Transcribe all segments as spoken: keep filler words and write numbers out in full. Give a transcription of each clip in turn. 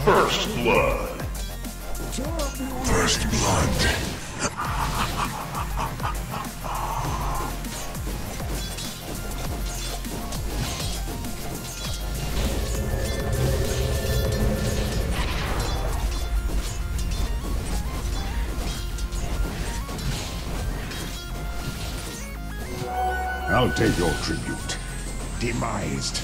First blood. First blood. I'll take your tribute. Demised.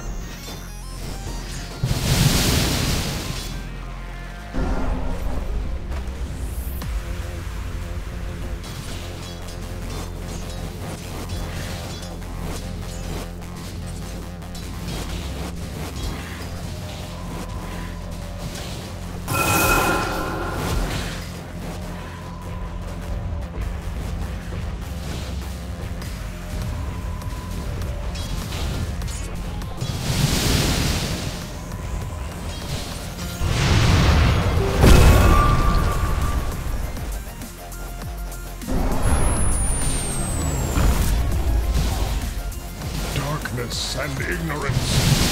And ignorance.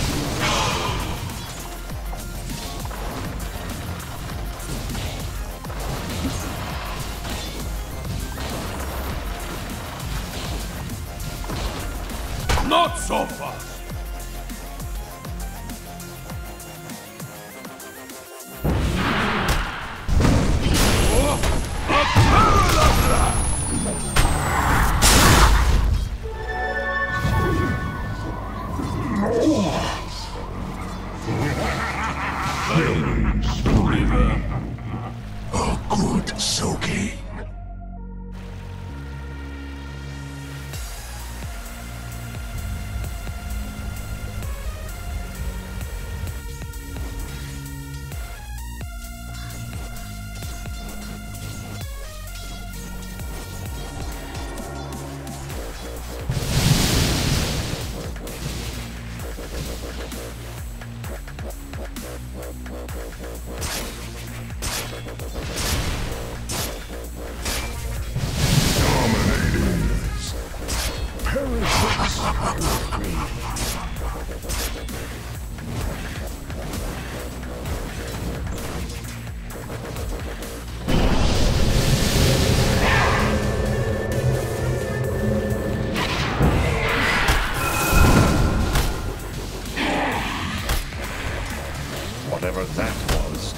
Not so fast! A good soaking. Whatever that was.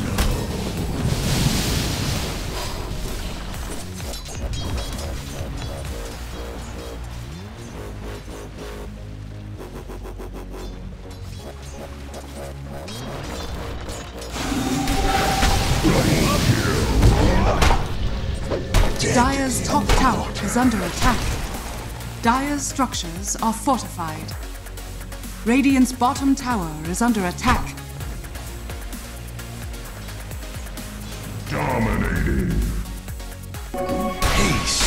Dire's top tower is under attack. Dire's structures are fortified. Radiant's bottom tower is under attack. Dominating. Haste.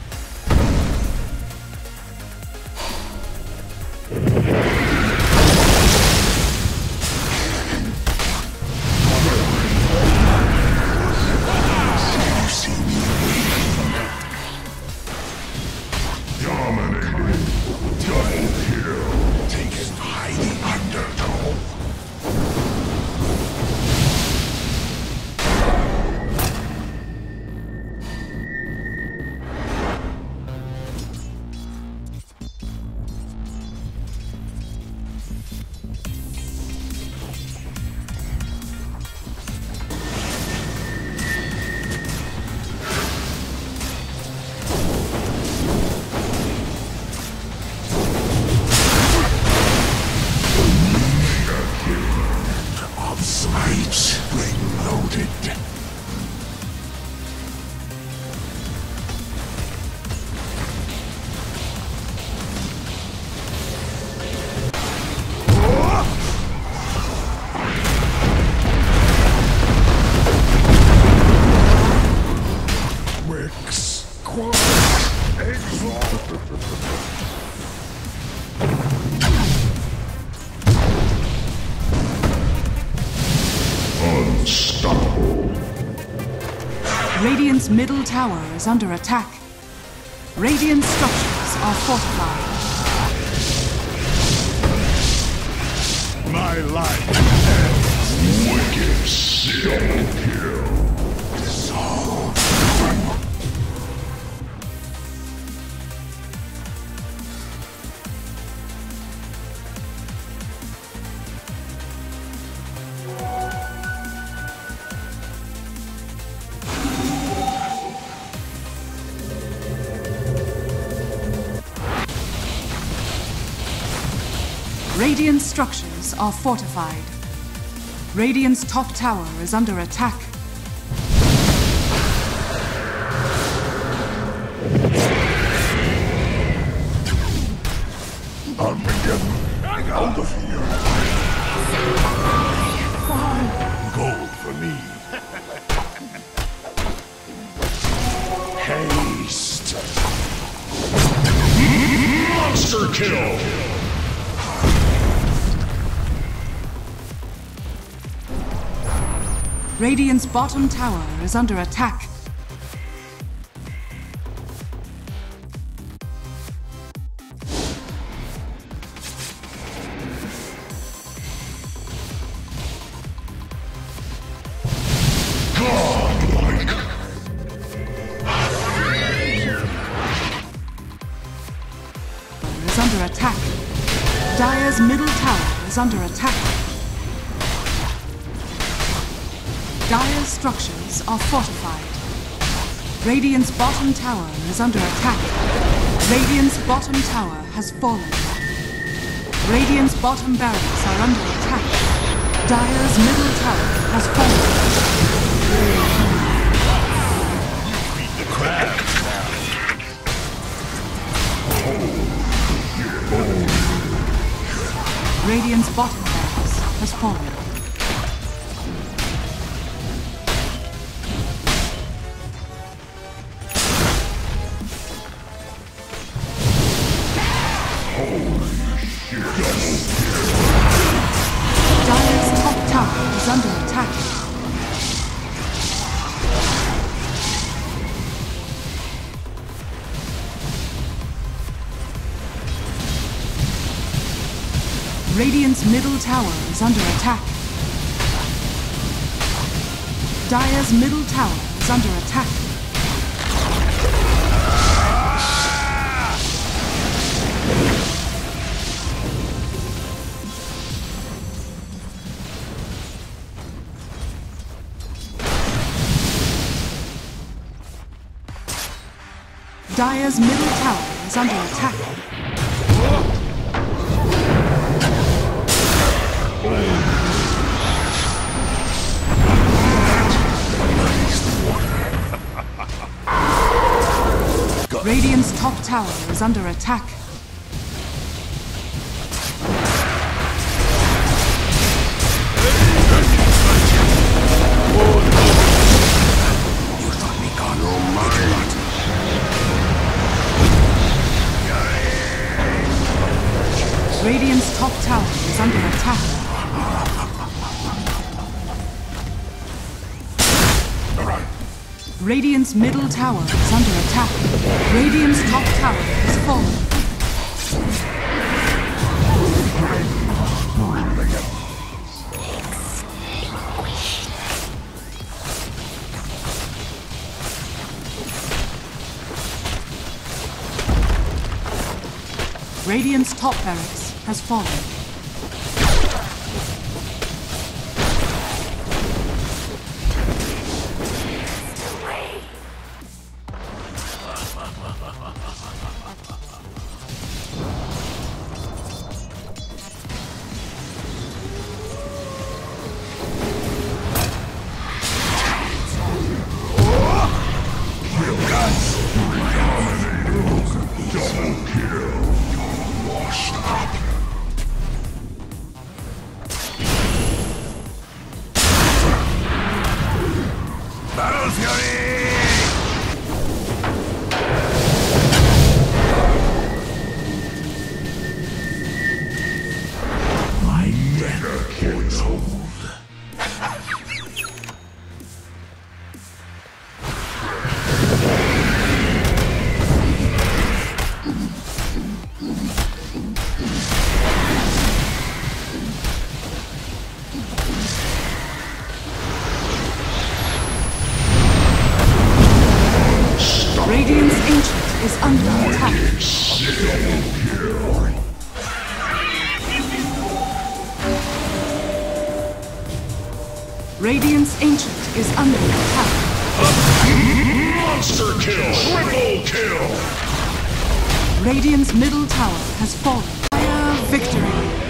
Unstoppable. Radiant's middle tower is under attack. Radiant structures are fortified. My life ends Wicked silk kill. Dissolve. Radiant structures are fortified. Radiant's top tower is under attack. Armageddon, out of here. Gold for me. Haste. Monster kill. Radiant's bottom tower is under attack. Godlike. Is under attack. Dire's middle tower is under attack. Dire's structures are fortified. Radiant's bottom tower is under attack. Radiant's bottom tower has fallen. Radiant's bottom barracks are under attack. Dire's middle tower has fallen. The crack. Radiant's bottom barracks has fallen. Dire's top tower is under attack. Radiant's middle tower is under attack. Dire's middle tower is under attack. Dire's middle tower is under attack. Radiant's top tower is under attack. You thought me gone, no matter what. Radiant's top tower is under attack. Radiant's middle tower is under attack. Radiant's top tower has fallen. Radiant's top barracks has fallen. Radiant's Ancient is under attack. Radiant's Ancient is under attack. Monster kill! Triple kill! Radiant's middle tower has fallen. Fire victory!